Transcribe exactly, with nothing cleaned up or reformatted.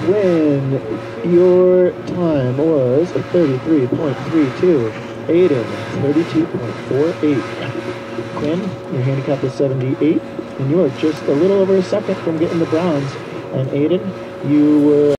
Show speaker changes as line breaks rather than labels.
when your time was thirty-three point three two. Aiden, thirty-two point four eight. Quinn, your handicap is seventy-eight, and you are just a little over a second from getting the bronze. And Aiden, you were